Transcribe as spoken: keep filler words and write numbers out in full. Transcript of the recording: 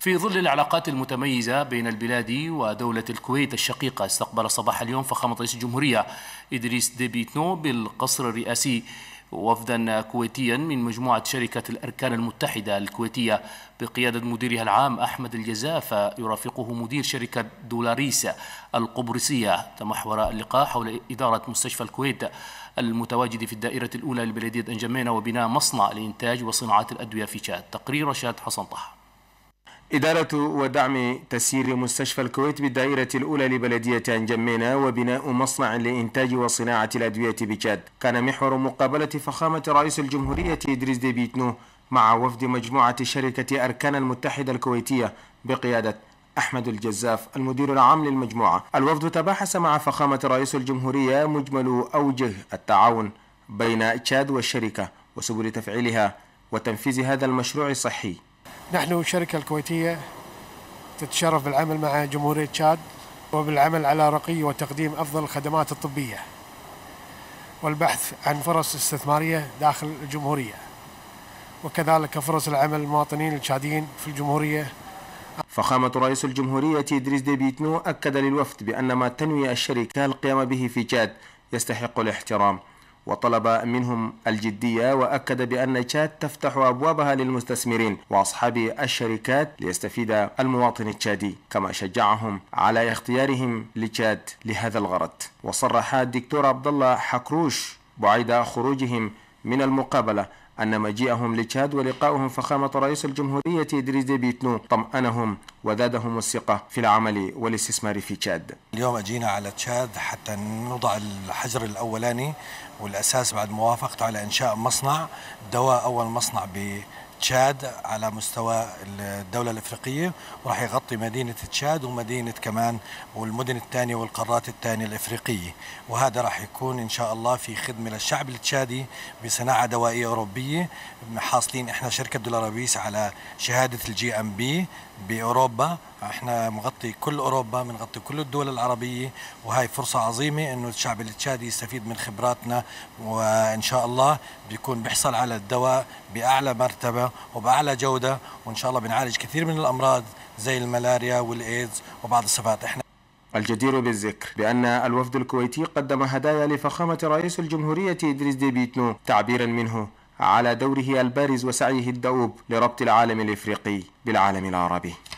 في ظل العلاقات المتميزة بين البلاد ودولة الكويت الشقيقة، استقبل صباح اليوم فخامة رئيس الجمهورية إدريس ديبي إتنو بالقصر الرئاسي وفدا كويتيا من مجموعة شركة الأركان المتحدة الكويتية بقيادة مديرها العام أحمد الجزاف، يرافقه مدير شركة دولاريس القبرصية. تمحور اللقاء حول إدارة مستشفى الكويت المتواجد في الدائرة الأولى لبلدية أنجمينة وبناء مصنع لإنتاج وصناعة الأدوية في تشاد. تقرير رشاد حسن طه. إدارة ودعم تسيير مستشفى الكويت بالدائرة الأولى لبلدية أنجمينة وبناء مصنع لإنتاج وصناعة الأدوية بتشاد كان محور مقابلة فخامة رئيس الجمهورية إدريس ديبي إتنو مع وفد مجموعة شركة أركان المتحدة الكويتية بقيادة أحمد الجزاف المدير العام للمجموعة. الوفد تباحث مع فخامة رئيس الجمهورية مجمل أوجه التعاون بين تشاد والشركة وسبل تفعيلها وتنفيذ هذا المشروع الصحي. نحن الشركة الكويتية تتشرف بالعمل مع جمهورية تشاد وبالعمل على رقي وتقديم أفضل الخدمات الطبية والبحث عن فرص استثمارية داخل الجمهورية وكذلك فرص العمل للمواطنين التشاديين في الجمهورية. فخامة رئيس الجمهورية إدريس ديبي إتنو أكد للوفد بأن ما تنوي الشركة القيام به في تشاد يستحق الاحترام وطلب منهم الجدية، وأكد بأن تشاد تفتح أبوابها للمستثمرين وأصحاب الشركات ليستفيد المواطن التشادي، كما شجعهم على اختيارهم لتشاد لهذا الغرض. وصرح الدكتور عبد الله حكروش بعد خروجهم من المقابلة أن مجيئهم لتشاد ولقاؤهم فخامة رئيس الجمهورية إدريس ديبي إتنو طمأنهم وزادهم الثقة في العمل والاستثمار في تشاد. اليوم أجينا على تشاد حتى نضع الحجر الأولاني والأساس بعد موافقته على إنشاء مصنع دواء، أول مصنع بتشاد على مستوى الدولة الإفريقية، وراح يغطي مدينة تشاد ومدينة كمان والمدن الثانية والقارات الثانية الإفريقية، وهذا راح يكون إن شاء الله في خدمة للشعب التشادي بصناعة دوائية أوروبية. حاصلين إحنا شركة دولاريس على شهادة الجي أم بي بأوروبا، احنا مغطي كل اوروبا، بنغطي كل الدول العربيه، وهي فرصه عظيمه انه الشعب التشادي يستفيد من خبراتنا، وان شاء الله بيكون بيحصل على الدواء باعلى مرتبه وباعلى جوده، وان شاء الله بنعالج كثير من الامراض زي الملاريا والايدز وبعض الصفات. احنا الجدير بالذكر بأن الوفد الكويتي قدم هدايا لفخامة رئيس الجمهورية إدريس ديبي إتنو تعبيرا منه على دوره البارز وسعيه الدؤوب لربط العالم الإفريقي بالعالم العربي.